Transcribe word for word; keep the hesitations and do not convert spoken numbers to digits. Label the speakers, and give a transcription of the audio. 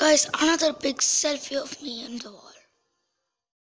Speaker 1: Guys, another big selfie of me in the wall.